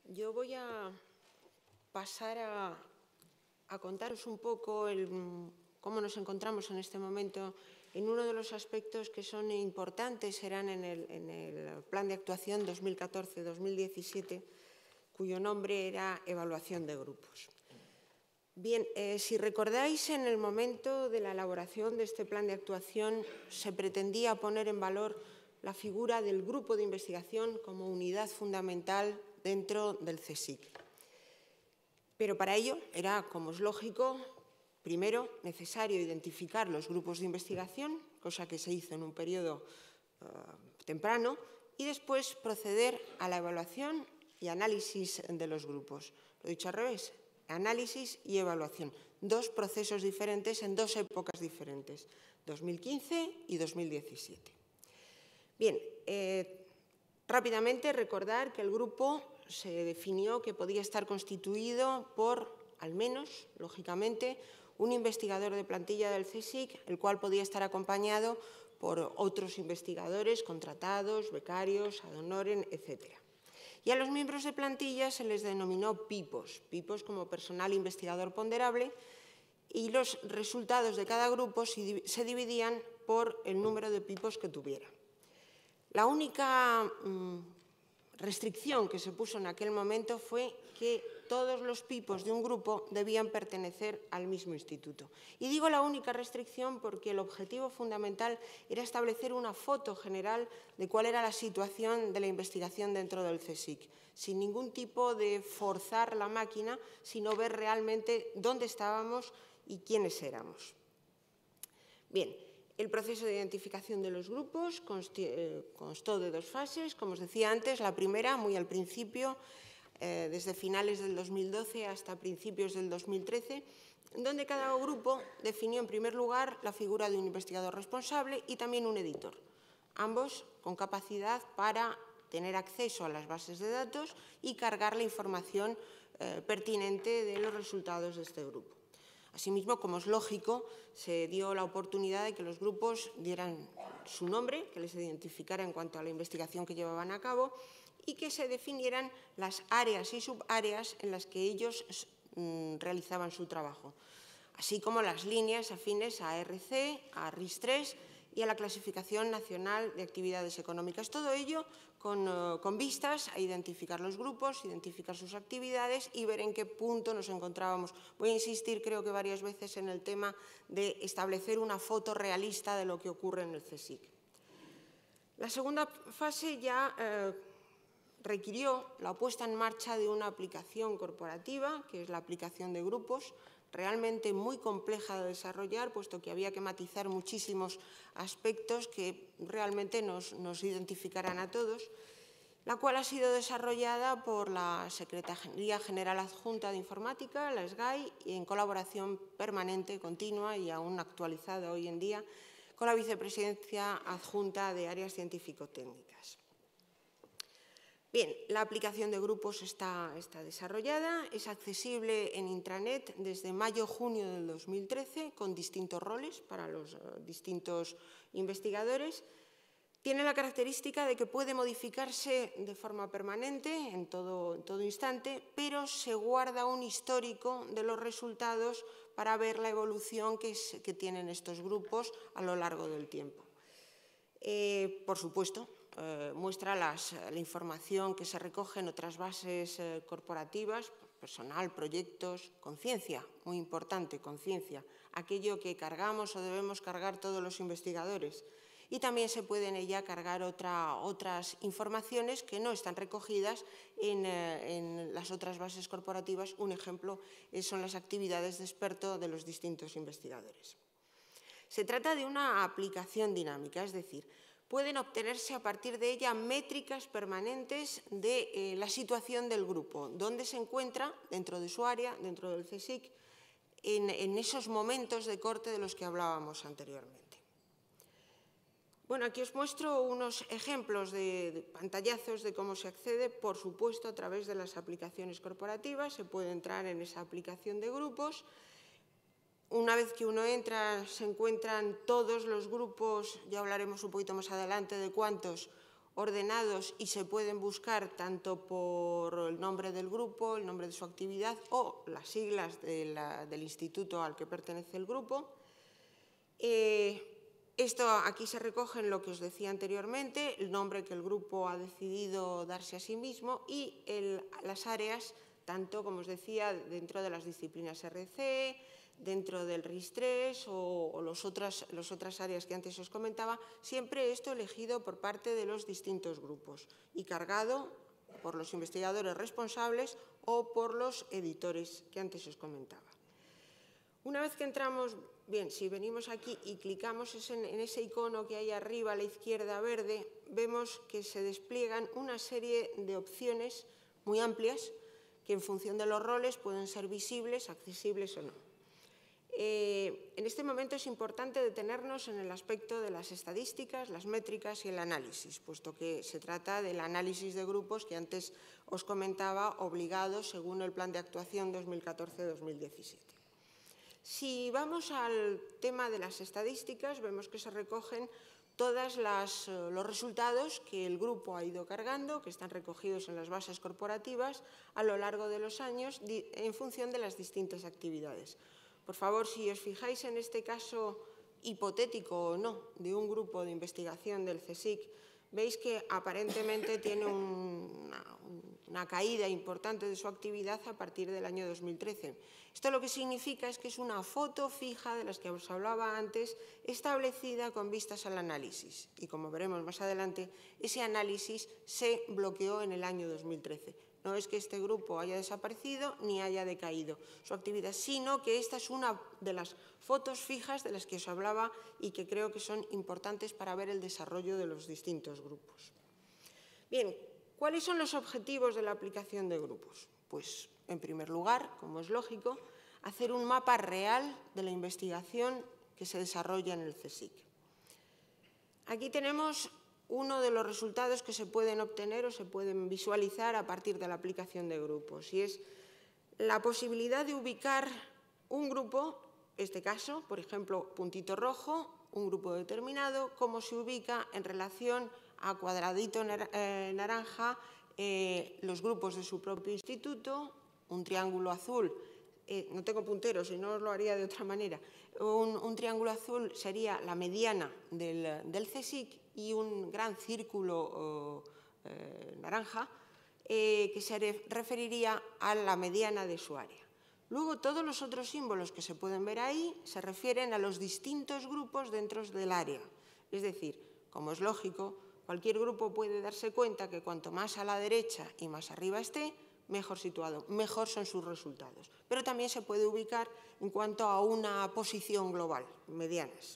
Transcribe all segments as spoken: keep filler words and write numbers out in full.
yo voy a pasar a, a contaros un poco el, cómo nos encontramos en este momento en uno de los aspectos que son importantes, serán en el, en el Plan de Actuación dos mil catorce dos mil diecisiete, cuyo nombre era Evaluación de Grupos. Bien, eh, si recordáis, en el momento de la elaboración de este plan de actuación se pretendía poner en valor la figura del grupo de investigación como unidad fundamental dentro del CSIC. Pero para ello era, como es lógico, primero necesario identificar los grupos de investigación, cosa que se hizo en un periodo uh, temprano, y después proceder a la evaluación y análisis de los grupos. Lo he dicho al revés. Análisis y evaluación, dos procesos diferentes en dos épocas diferentes, dos mil quince y dos mil diecisiete. Bien, eh, rápidamente recordar que el grupo se definió que podía estar constituido por, al menos, lógicamente, un investigador de plantilla del CSIC, el cual podía estar acompañado por otros investigadores contratados, becarios, ad honorem, etcétera. Y a los miembros de plantilla se les denominó pipos, pipos como personal investigador ponderable, y los resultados de cada grupo se dividían por el número de pipos que tuviera. La única mmm, restricción que se puso en aquel momento fue que todos los pipos de un grupo debían pertenecer al mismo instituto. Y digo la única restricción porque el objetivo fundamental era establecer una foto general de cuál era la situación de la investigación dentro del CSIC, sin ningún tipo de forzar la máquina, sino ver realmente dónde estábamos y quiénes éramos. Bien, el proceso de identificación de los grupos constó de dos fases, como os decía antes. La primera, muy al principio, eh, desde finales del dos mil doce hasta principios del dos mil trece, donde cada grupo definió en primer lugar la figura de un investigador responsable y también un editor, ambos con capacidad para tener acceso a las bases de datos y cargar la información eh, pertinente de los resultados de este grupo. Asimismo, como es lógico, se dio la oportunidad de que los grupos dieran su nombre, que les identificara en cuanto a la investigación que llevaban a cabo y que se definieran las áreas y subáreas en las que ellos mm, realizaban su trabajo, así como las líneas afines a R C, a R I S tres y a la Clasificación Nacional de Actividades Económicas. Todo ello con, uh, con vistas a identificar los grupos, identificar sus actividades y ver en qué punto nos encontrábamos. Voy a insistir, creo que varias veces, en el tema de establecer una foto realista de lo que ocurre en el CSIC. La segunda fase ya eh, requirió la puesta en marcha de una aplicación corporativa, que es la aplicación de grupos, realmente muy compleja de desarrollar, puesto que había que matizar muchísimos aspectos que realmente nos, nos identificarán a todos, la cual ha sido desarrollada por la Secretaría General Adjunta de Informática, la S G A I, y en colaboración permanente, continua y aún actualizada hoy en día con la Vicepresidencia Adjunta de Áreas Científico-Técnicas. Bien, la aplicación de grupos está, está desarrollada, es accesible en intranet desde mayo-junio del dos mil trece con distintos roles para los uh, distintos investigadores. Tiene la característica de que puede modificarse de forma permanente en todo, en todo instante, pero se guarda un histórico de los resultados para ver la evolución que, es, que tienen estos grupos a lo largo del tiempo. Eh, por supuesto, eh, muestra las, la información que se recoge en otras bases eh, corporativas, personal, proyectos, conciencia, muy importante, conciencia, aquello que cargamos o debemos cargar todos los investigadores. Y también se puede en ella cargar otra, otras informaciones que no están recogidas en, eh, en las otras bases corporativas. Un ejemplo eh, son las actividades de experto de los distintos investigadores. Se trata de una aplicación dinámica, es decir, pueden obtenerse a partir de ella métricas permanentes de eh, la situación del grupo, dónde se encuentra dentro de su área, dentro del CSIC, en, en esos momentos de corte de los que hablábamos anteriormente. Bueno, aquí os muestro unos ejemplos de, de pantallazos de cómo se accede, por supuesto, a través de las aplicaciones corporativas. Se puede entrar en esa aplicación de grupos. Una vez que uno entra, se encuentran todos los grupos, ya hablaremos un poquito más adelante de cuántos ordenados y se pueden buscar tanto por el nombre del grupo, el nombre de su actividad o las siglas de la, del instituto al que pertenece el grupo. Eh, esto aquí se recoge en lo que os decía anteriormente, el nombre que el grupo ha decidido darse a sí mismo y el, las áreas, tanto, como os decía, dentro de las disciplinas R C, dentro del R I S tres o, o los otras, las otras áreas que antes os comentaba, siempre esto elegido por parte de los distintos grupos y cargado por los investigadores responsables o por los editores que antes os comentaba. Una vez que entramos, bien, si venimos aquí y clicamos en ese icono que hay arriba a la izquierda verde, vemos que se despliegan una serie de opciones muy amplias que en función de los roles pueden ser visibles, accesibles o no. Eh, en este momento es importante detenernos en el aspecto de las estadísticas, las métricas y el análisis, puesto que se trata del análisis de grupos que antes os comentaba, obligados según el Plan de Actuación dos mil catorce dos mil diecisiete. Si vamos al tema de las estadísticas, vemos que se recogen todos los resultados que el grupo ha ido cargando, que están recogidos en las bases corporativas a lo largo de los años en función de las distintas actividades. Por favor, si os fijáis en este caso hipotético o no de un grupo de investigación del CSIC, veis que aparentemente tiene una, una caída importante de su actividad a partir del año dos mil trece. Esto lo que significa es que es una foto fija de las que os hablaba antes, establecida con vistas al análisis. Y como veremos más adelante, ese análisis se bloqueó en el año dos mil trece. No es que este grupo haya desaparecido ni haya decaído su actividad, sino que esta es una de las fotos fijas de las que os hablaba y que creo que son importantes para ver el desarrollo de los distintos grupos. Bien, ¿cuáles son los objetivos de la aplicación de grupos? Pues, en primer lugar, como es lógico, hacer un mapa real de la investigación que se desarrolla en el CSIC. Aquí tenemos uno de los resultados que se pueden obtener o se pueden visualizar a partir de la aplicación de grupos, y es la posibilidad de ubicar un grupo, en este caso, por ejemplo, puntito rojo, un grupo determinado, cómo se ubica en relación a cuadradito naranja eh, los grupos de su propio instituto, un triángulo azul, eh, no tengo punteros, si no os lo haría de otra manera, un, un triángulo azul sería la mediana del, del CSIC y un gran círculo eh, naranja eh, que se referiría a la mediana de su área. Luego, todos los otros símbolos que se pueden ver ahí se refieren a los distintos grupos dentro del área. Es decir, como es lógico, cualquier grupo puede darse cuenta que cuanto más a la derecha y más arriba esté, mejor situado, mejor son sus resultados. Pero también se puede ubicar en cuanto a una posición global, medianas.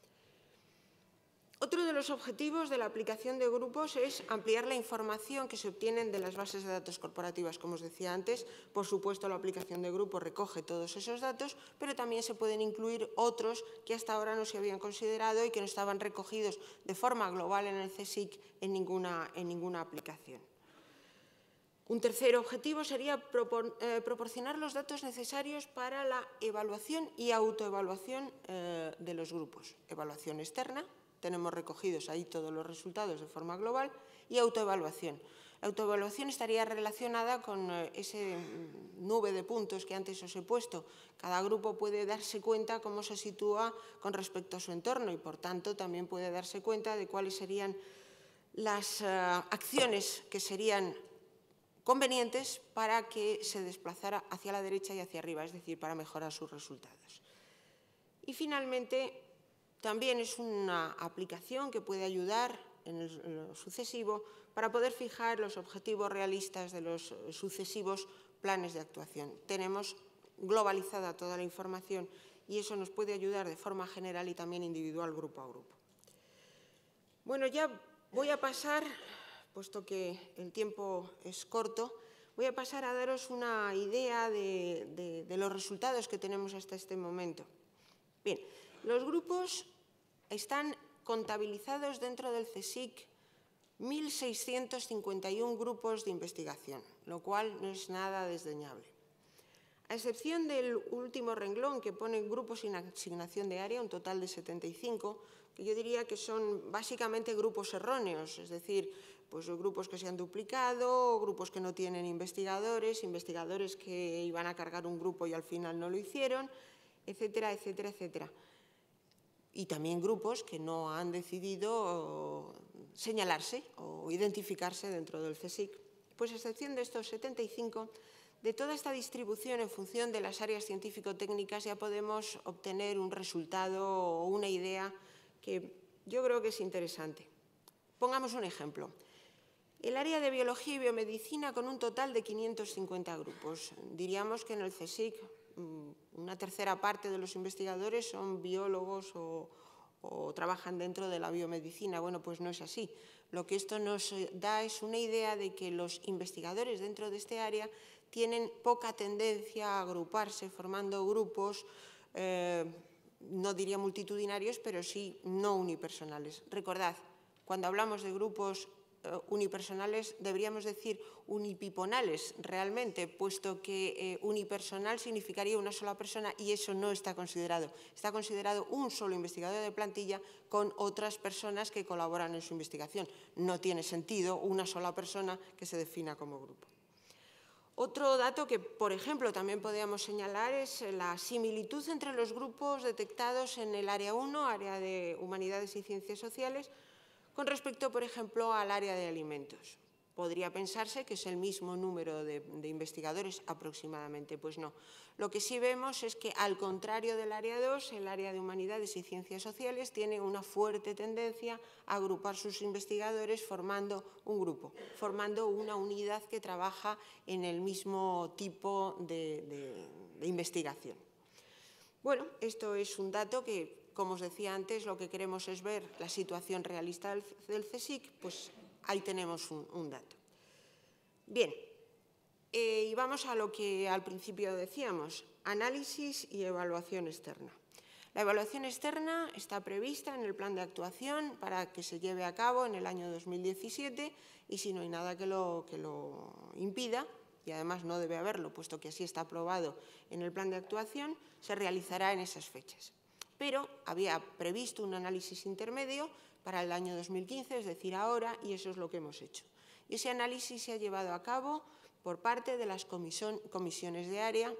Otro de los objetivos de la aplicación de grupos es ampliar la información que se obtienen de las bases de datos corporativas. Como os decía antes, por supuesto, la aplicación de grupos recoge todos esos datos, pero también se pueden incluir otros que hasta ahora no se habían considerado y que no estaban recogidos de forma global en el CSIC en ninguna, en ninguna aplicación. Un tercer objetivo sería propor, eh, proporcionar los datos necesarios para la evaluación y autoevaluación eh, de los grupos. Evaluación externa, tenemos recogidos ahí todos los resultados de forma global, y autoevaluación. La autoevaluación estaría relacionada con esa nube de puntos que antes os he puesto. Cada grupo puede darse cuenta cómo se sitúa con respecto a su entorno y, por tanto, también puede darse cuenta de cuáles serían las uh, acciones que serían convenientes para que se desplazara hacia la derecha y hacia arriba, es decir, para mejorar sus resultados. Y, finalmente, también es una aplicación que puede ayudar en, el, en lo sucesivo para poder fijar los objetivos realistas de los sucesivos planes de actuación. Tenemos globalizada toda la información y eso nos puede ayudar de forma general y también individual, grupo a grupo. Bueno, ya voy a pasar, puesto que el tiempo es corto, voy a pasar a daros una idea de, de, de los resultados que tenemos hasta este momento. Bien, los grupos están contabilizados dentro del CSIC mil seiscientos cincuenta y uno grupos de investigación, lo cual no es nada desdeñable. A excepción del último renglón que pone grupos sin asignación de área, un total de setenta y cinco, que yo diría que son básicamente grupos erróneos, es decir, pues grupos que se han duplicado, grupos que no tienen investigadores, investigadores que iban a cargar un grupo y al final no lo hicieron, etcétera, etcétera, etcétera. Y también grupos que no han decidido señalarse o identificarse dentro del CSIC. Pues a excepción de estos setenta y cinco, de toda esta distribución en función de las áreas científico-técnicas ya podemos obtener un resultado o una idea que yo creo que es interesante. Pongamos un ejemplo. El área de biología y biomedicina con un total de quinientos cincuenta grupos. Diríamos que en el CSIC una tercera parte de los investigadores son biólogos o, o trabajan dentro de la biomedicina. Bueno, pues no es así. Lo que esto nos da es una idea de que los investigadores dentro de este área tienen poca tendencia a agruparse formando grupos, eh, no diría multitudinarios, pero sí no unipersonales. Recordad, cuando hablamos de grupos eh, unipersonales deberíamos decir unipiponales realmente, puesto que eh, unipersonal significaría una sola persona y eso no está considerado. Está considerado un solo investigador de plantilla con otras personas que colaboran en su investigación. No tiene sentido una sola persona que se defina como grupo. Otro dato que, por ejemplo, también podríamos señalar es la similitud entre los grupos detectados en el área uno, área de Humanidades y Ciencias Sociales, con respecto, por ejemplo, al área de alimentos. Podría pensarse que es el mismo número de, de investigadores aproximadamente, pues no. Lo que sí vemos es que, al contrario del área dos, el área de Humanidades y Ciencias Sociales tiene una fuerte tendencia a agrupar sus investigadores formando un grupo, formando una unidad que trabaja en el mismo tipo de, de, de investigación. Bueno, esto es un dato que, como os decía antes, lo que queremos es ver la situación realista del, del CSIC, pues ahí tenemos un, un dato. Bien, eh, y vamos a lo que al principio decíamos, análisis y evaluación externa. La evaluación externa está prevista en el plan de actuación para que se lleve a cabo en el año dos mil diecisiete y si no hay nada que lo, que lo impida, y además no debe haberlo, puesto que así está aprobado en el plan de actuación, se realizará en esas fechas. Pero había previsto un análisis intermedio para el año dos mil quince, es decir, ahora, y eso es lo que hemos hecho. Y ese análisis se ha llevado a cabo por parte de las comisión, comisiones de área.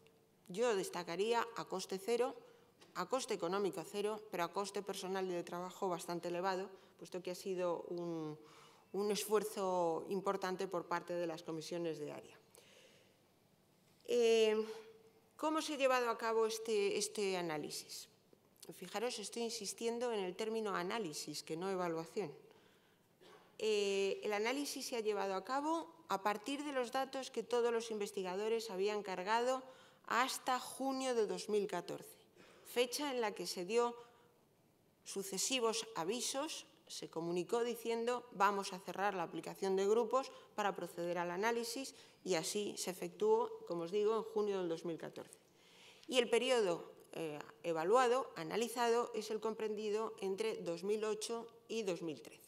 Yo destacaría a coste cero, a coste económico cero, pero a coste personal y de trabajo bastante elevado, puesto que ha sido un, un esfuerzo importante por parte de las comisiones de área. Eh, ¿Cómo se ha llevado a cabo este, este análisis? Fijaros, estoy insistiendo en el término análisis, que no evaluación. Eh, el análisis se ha llevado a cabo a partir de los datos que todos los investigadores habían cargado hasta junio de dos mil catorce, fecha en la que se dio sucesivos avisos, se comunicó diciendo vamos a cerrar la aplicación de grupos para proceder al análisis y así se efectuó, como os digo, en junio del dos mil catorce. Y el periodo eh, evaluado, analizado, es el comprendido entre dos mil ocho y dos mil trece.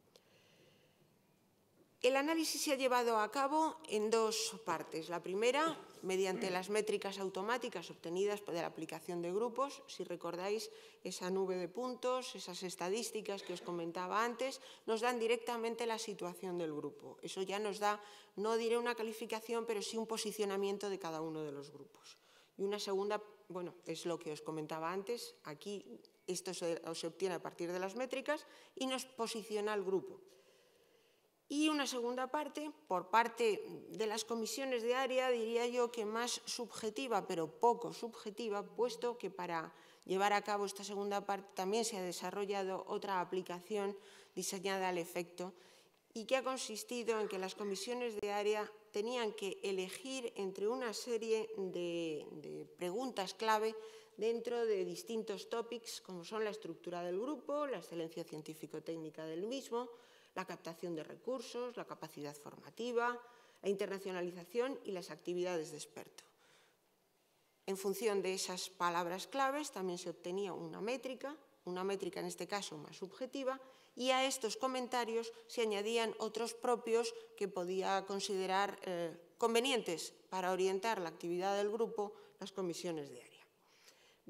El análisis se ha llevado a cabo en dos partes. La primera, mediante las métricas automáticas obtenidas de la aplicación de grupos. Si recordáis, esa nube de puntos, esas estadísticas que os comentaba antes, nos dan directamente la situación del grupo. Eso ya nos da, no diré una calificación, pero sí un posicionamiento de cada uno de los grupos. Y una segunda, bueno, es lo que os comentaba antes. Aquí esto se, se obtiene a partir de las métricas y nos posiciona el grupo. Y una segunda parte, por parte de las comisiones de área, diría yo que más subjetiva, pero poco subjetiva, puesto que para llevar a cabo esta segunda parte también se ha desarrollado otra aplicación diseñada al efecto y que ha consistido en que las comisiones de área tenían que elegir entre una serie de, de preguntas clave dentro de distintos topics, como son la estructura del grupo, la excelencia científico-técnica del mismo, la captación de recursos, la capacidad formativa, la internacionalización y las actividades de experto. En función de esas palabras claves también se obtenía una métrica, una métrica en este caso más subjetiva, y a estos comentarios se añadían otros propios que podía considerar eh, convenientes para orientar la actividad del grupo las comisiones de área. Bien,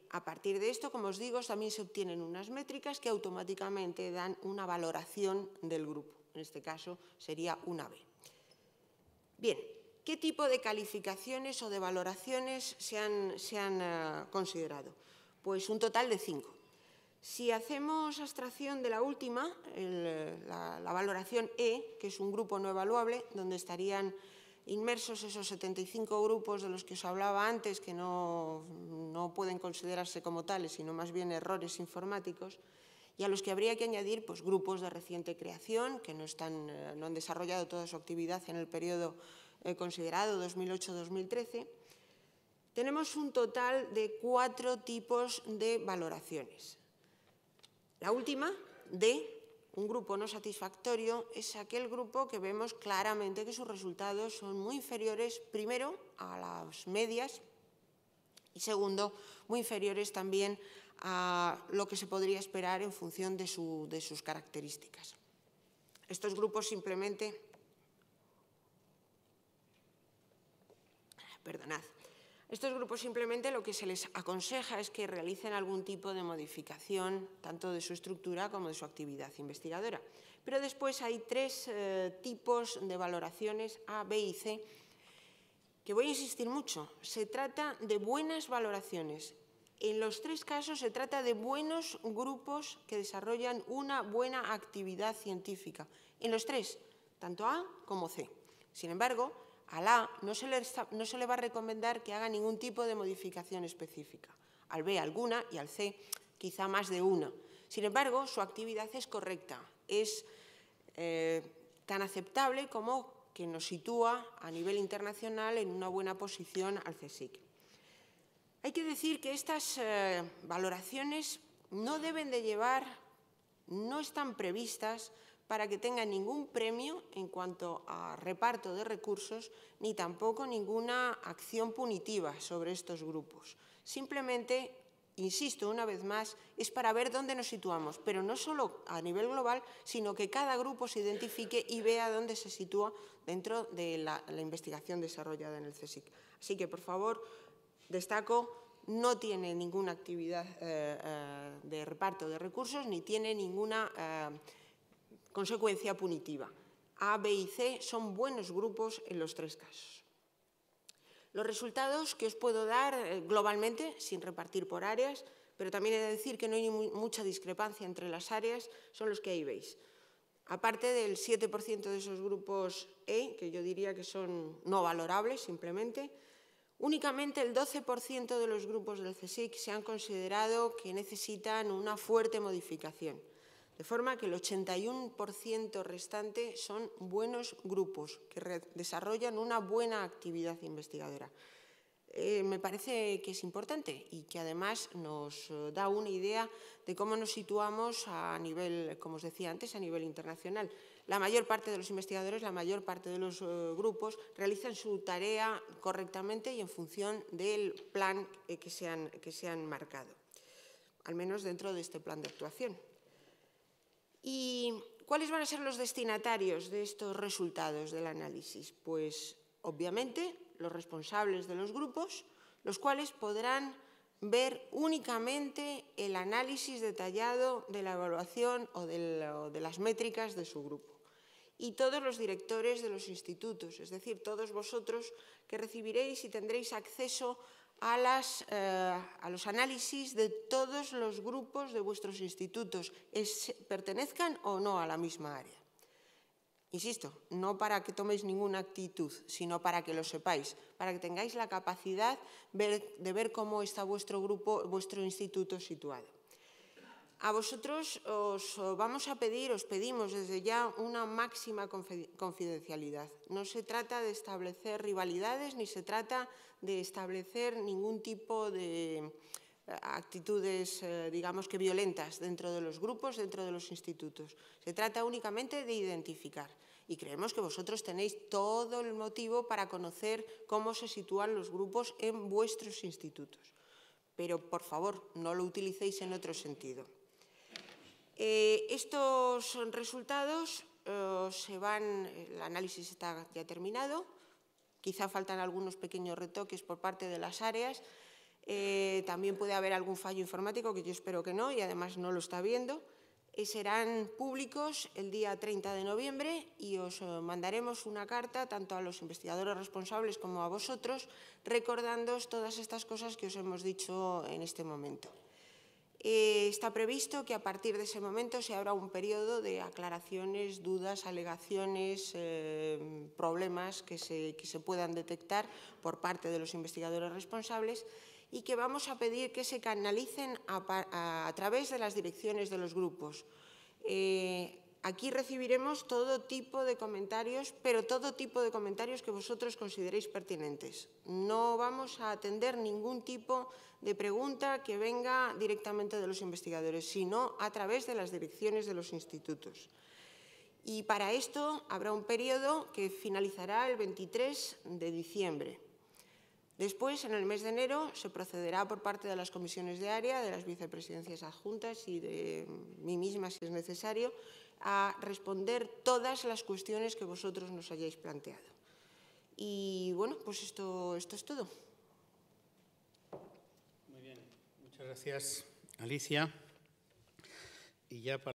a partir de esto, como os digo, también se obtienen unas métricas que automáticamente dan una valoración del grupo. En este caso sería una B. Bien, ¿qué tipo de calificaciones o de valoraciones se han, se han uh, considerado? Pues un total de cinco. Si hacemos abstracción de la última, el, la, la valoración E, que es un grupo no evaluable, donde estarían inmersos esos setenta y cinco grupos de los que os hablaba antes, que no, no pueden considerarse como tales, sino más bien errores informáticos, y a los que habría que añadir pues, grupos de reciente creación, que no, están, no han desarrollado toda su actividad en el periodo eh, considerado dos mil ocho a dos mil trece, tenemos un total de cuatro tipos de valoraciones. La última, D, un grupo no satisfactorio, es aquel grupo que vemos claramente que sus resultados son muy inferiores, primero, a las medias y, segundo, muy inferiores también a lo que se podría esperar en función de, su, de sus características. Estos grupos simplemente, perdonad, estos grupos simplemente lo que se les aconseja es que realicen algún tipo de modificación tanto de su estructura como de su actividad investigadora. Pero después hay tres eh, tipos de valoraciones A, B y C que voy a insistir mucho. Se trata de buenas valoraciones. En los tres casos se trata de buenos grupos que desarrollan una buena actividad científica. En los tres, tanto A como C. Sin embargo, al A no se, le, no se le va a recomendar que haga ningún tipo de modificación específica. Al B alguna y al C quizá más de una. Sin embargo, su actividad es correcta, es eh, tan aceptable como que nos sitúa a nivel internacional en una buena posición al CSIC. Hay que decir que estas eh, valoraciones no deben de llevar, no están previstas para que tengan ningún premio en cuanto a reparto de recursos, ni tampoco ninguna acción punitiva sobre estos grupos. Simplemente, insisto una vez más, es para ver dónde nos situamos, pero no solo a nivel global, sino que cada grupo se identifique y vea dónde se sitúa dentro de la, la investigación desarrollada en el CSIC. Así que, por favor, destaco, no tiene ninguna actividad eh, eh, de reparto de recursos, ni tiene ninguna eh, consecuencia punitiva. A, B y C son buenos grupos en los tres casos. Los resultados que os puedo dar eh, globalmente, sin repartir por áreas, pero también he de decir que no hay muy, mucha discrepancia entre las áreas, son los que ahí veis. Aparte del siete por ciento de esos grupos E, que yo diría que son no valorables simplemente, únicamente el doce por ciento de los grupos del CSIC se han considerado que necesitan una fuerte modificación. De forma que el ochenta y uno por ciento restante son buenos grupos que desarrollan una buena actividad investigadora. Eh, me parece que es importante y que además nos da una idea de cómo nos situamos a nivel, como os decía antes, a nivel internacional. La mayor parte de los investigadores, la mayor parte de los uh, grupos realizan su tarea correctamente y en función del plan eh, que, se han, que se han marcado, al menos dentro de este plan de actuación. ¿Y cuáles van a ser los destinatarios de estos resultados del análisis? Pues, obviamente, los responsables de los grupos, los cuales podrán ver únicamente el análisis detallado de la evaluación o de, la, o de las métricas de su grupo. Y todos los directores de los institutos, es decir, todos vosotros que recibiréis y tendréis acceso A, las, eh, a los análisis de todos los grupos de vuestros institutos, es, pertenezcan o no a la misma área. Insisto, no para que toméis ninguna actitud, sino para que lo sepáis, para que tengáis la capacidad de ver cómo está vuestro grupo, vuestro instituto situado. A vosotros os vamos a pedir, os pedimos desde ya una máxima confidencialidad. No se trata de establecer rivalidades ni se trata de establecer ningún tipo de actitudes, digamos que violentas dentro de los grupos, dentro de los institutos. Se trata únicamente de identificar y creemos que vosotros tenéis todo el motivo para conocer cómo se sitúan los grupos en vuestros institutos. Pero, por favor, no lo utilicéis en otro sentido. Eh, estos resultados eh, se van, el análisis está ya terminado, quizá faltan algunos pequeños retoques por parte de las áreas. Eh, también puede haber algún fallo informático, que yo espero que no, y además no lo está viendo. Eh, serán públicos el día treinta de noviembre y os eh, mandaremos una carta tanto a los investigadores responsables como a vosotros, recordándoos todas estas cosas que os hemos dicho en este momento. Eh, está previsto que a partir de ese momento se abra un periodo de aclaraciones, dudas, alegaciones, eh, problemas que se, que se puedan detectar por parte de los investigadores responsables y que vamos a pedir que se canalicen a, a, a través de las direcciones de los grupos. Eh, aquí recibiremos todo tipo de comentarios, pero todo tipo de comentarios que vosotros consideréis pertinentes. No vamos a atender ningún tipo de pregunta que venga directamente de los investigadores, sino a través de las direcciones de los institutos. Y para esto habrá un periodo que finalizará el veintitrés de diciembre. Después, en el mes de enero, se procederá por parte de las comisiones de área, de las vicepresidencias adjuntas y de mí misma, si es necesario, a responder todas las cuestiones que vosotros nos hayáis planteado. Y, bueno, pues esto, esto es todo. Muy bien. Muchas gracias, Alicia. Y ya para